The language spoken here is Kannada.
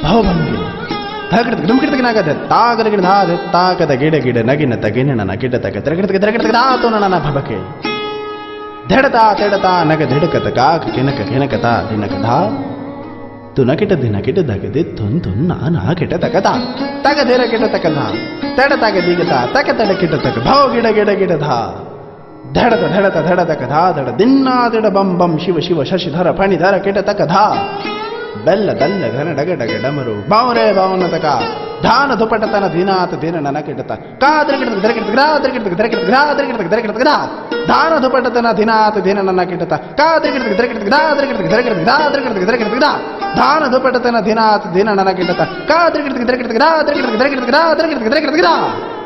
ಭಾವಭಂಗಿ ತಗಡ್ತಗ ಡುಮ್ಕಿಡ್ತಗನಾಗದೆ ತಾಗದಗಿಡ ಧಾದೆ ತಾಕದ ಗಿಡ ಗಿಡ ನಗಿನ ತಗಿನ ನನ್ನ ಗಿಡ ತಗ ತೆರಗಿಡ್ತಗ ದಾತು ನನ್ನ ಭಬಕೆ ಧಡತಾ ತೆಡತಾ ನಗ ಧಿಡಕತ ಕಾಕ ಕಿನಕ ಕಿನಕತಾ ದಿನಕಧಾ ತುನಕಿಟ ದಿನಕಿಟ ದಗದೆ ತುನ್ ನಾನಾ ಕಿಟ ತಗದಾ ತಗ ಧಿರ ಕಿಟ ತಕಧಾ ತೆಡ ತಗ ದಿಗತಾ ತಕ ತಡ ಕಿಟ ತಕ ಭಾವ ಗಿಡ ಗಿಡ ಗಿಡಧಾ ಧಡತ ಧಡತ ಧಡತ ಕಧಾ ಧಡ ದಿನ್ನಾ ದಿಡ ಬಂ ಬಂ ಶಿವ ಶಿವ ಶಶಿಧರ ಫಣಿಧರ ಕಿಟ ತಕಧಾ ಬೆಲ್ಲ ದಲ್ಲ ಘನ ಡಗ ಡಗ ಡಮರು ಬಾವರೇ ಬಾವನ ತಕ ಧಾನ ಧುಪಟತನ ದಿನಾತ ದಿನ ನನ ಕಿಟತ ಕಾದ್ರಗಿಡತ ದರಗಿಡತ ಗ್ರಾದ್ರಗಿಡತ ದರಗಿಡತ ಗ್ರಾದ್ರಗಿಡತ ದರಗಿಡತ ಗ್ರಾ ಧಾನ ಧುಪಟತನ ದಿನಾತ ದಿನ ನನ ಕಿಟತ ಕಾದ್ರಗಿಡತ ದರಗಿಡತ ಗ್ರಾದ್ರಗಿಡತ ದರಗಿಡತ ಗ್ರಾದ್ರಗಿಡತ ದರಗಿಡತ ಗ್ರಾ ಧಾನ ಧುಪಟತನ ದಿನಾತ ದಿನ ನನ ಕಿಟತ ಕಾದ್ರಗಿಡತ ದರಗಿಡತ ಗ್ರಾದ್ರಗಿಡತ ದರಗಿಡತ ಗ್ರಾದ್ರಗಿಡತ ದರಗಿಡತ ಗ್ರಾ